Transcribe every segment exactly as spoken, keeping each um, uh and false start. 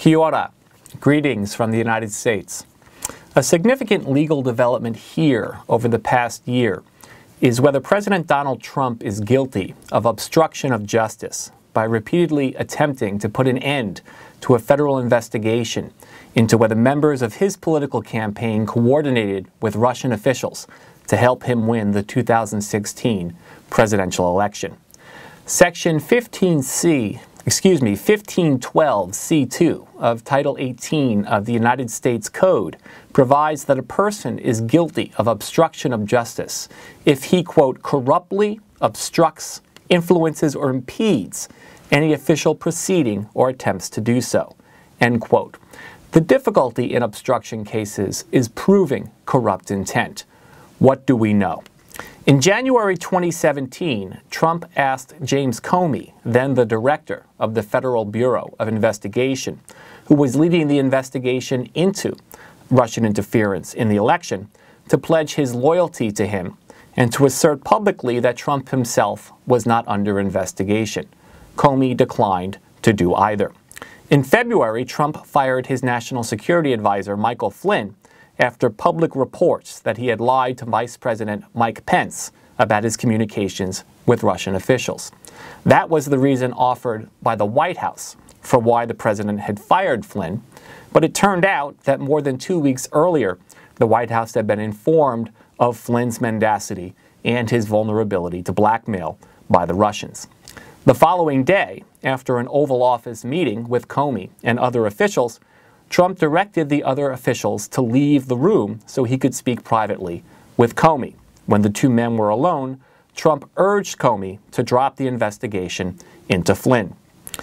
Kia ora. Greetings from the United States. A significant legal development here over the past year is whether President Donald Trump is guilty of obstruction of justice by repeatedly attempting to put an end to a federal investigation into whether members of his political campaign coordinated with Russian officials to help him win the two thousand sixteen presidential election. Section fifteen C, excuse me, fifteen twelve C two of Title eighteen of the United States Code provides that a person is guilty of obstruction of justice if he, quote, corruptly obstructs, influences, or impedes any official proceeding or attempts to do so, end quote. The difficulty in obstruction cases is proving corrupt intent. What do we know? In January twenty seventeen, Trump asked James Comey, then the director of the Federal Bureau of Investigation, who was leading the investigation into Russian interference in the election, to pledge his loyalty to him and to assert publicly that Trump himself was not under investigation. Comey declined to do either. In February, Trump fired his national security advisor, Michael Flynn, after public reports that he had lied to Vice President Mike Pence about his communications with Russian officials. That was the reason offered by the White House for why the president had fired Flynn, but it turned out that more than two weeks earlier, the White House had been informed of Flynn's mendacity and his vulnerability to blackmail by the Russians. The following day, after an Oval Office meeting with Comey and other officials, Trump directed the other officials to leave the room so he could speak privately with Comey. When the two men were alone, Trump urged Comey to drop the investigation into Flynn.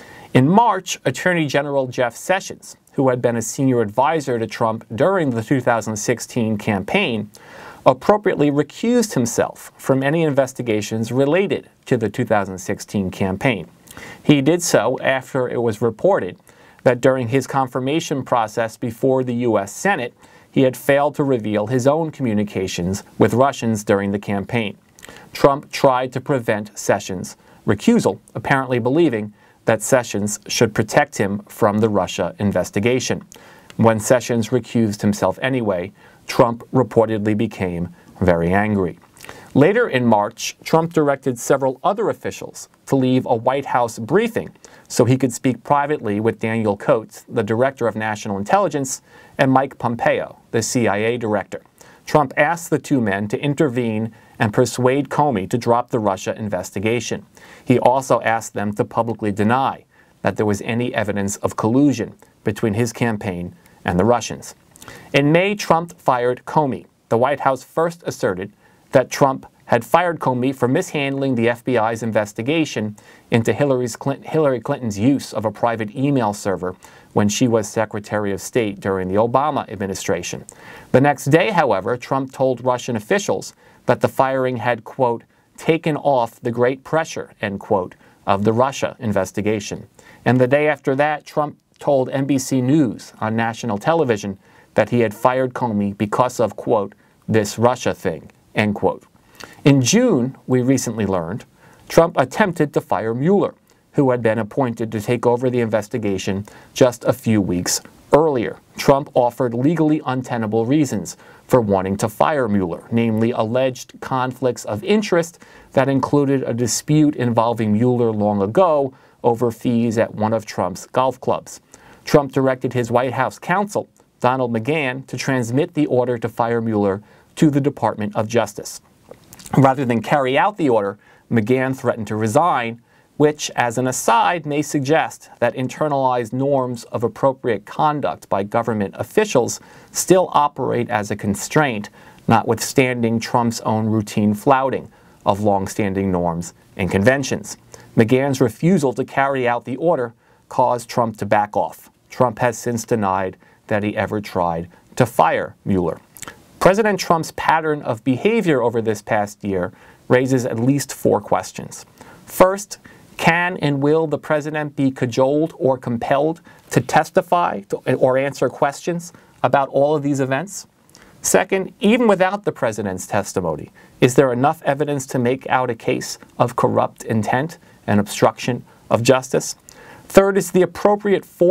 In March, Attorney General Jeff Sessions, who had been a senior advisor to Trump during the two thousand sixteen campaign, appropriately recused himself from any investigations related to the two thousand sixteen campaign. He did so after it was reported that during his confirmation process before the U S Senate, he had failed to reveal his own communications with Russians during the campaign. Trump tried to prevent Sessions' recusal, apparently believing that Sessions should protect him from the Russia investigation. When Sessions recused himself anyway, Trump reportedly became very angry. Later in March, Trump directed several other officials to leave a White House briefing so he could speak privately with Daniel Coats, the Director of National Intelligence, and Mike Pompeo, the C I A Director. Trump asked the two men to intervene and persuade Comey to drop the Russia investigation. He also asked them to publicly deny that there was any evidence of collusion between his campaign and the Russians. In May, Trump fired Comey. The White House first asserted that Trump had fired Comey for mishandling the F B I's investigation into Hillary's Clinton, Hillary Clinton's use of a private email server when she was Secretary of State during the Obama administration. The next day, however, Trump told Russian officials that the firing had, quote, taken off the great pressure, end quote, of the Russia investigation. And the day after that, Trump told N B C News on national television that he had fired Comey because of, quote, this Russia thing, end quote. In June, we recently learned, Trump attempted to fire Mueller, who had been appointed to take over the investigation just a few weeks earlier. Trump offered legally untenable reasons for wanting to fire Mueller, namely alleged conflicts of interest that included a dispute involving Mueller long ago over fees at one of Trump's golf clubs. Trump directed his White House counsel, Donald McGahn, to transmit the order to fire Mueller to the Department of Justice. Rather than carry out the order, McGahn threatened to resign, which, as an aside, may suggest that internalized norms of appropriate conduct by government officials still operate as a constraint, notwithstanding Trump's own routine flouting of long-standing norms and conventions. McGahn's refusal to carry out the order caused Trump to back off. Trump has since denied that he ever tried to fire Mueller. President Trump's pattern of behavior over this past year raises at least four questions. First, can and will the president be cajoled or compelled to testify to, or answer questions about all of these events? Second, even without the president's testimony, is there enough evidence to make out a case of corrupt intent and obstruction of justice? Third, is the appropriate forum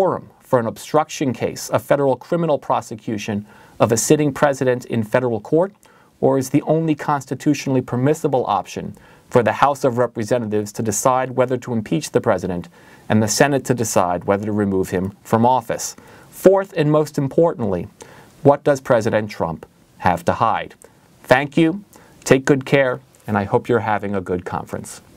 for an obstruction case, a federal criminal prosecution of a sitting president in federal court, or is the only constitutionally permissible option for the House of Representatives to decide whether to impeach the president and the Senate to decide whether to remove him from office? Fourth, and most importantly, what does President Trump have to hide? Thank you, take good care, and I hope you're having a good conference.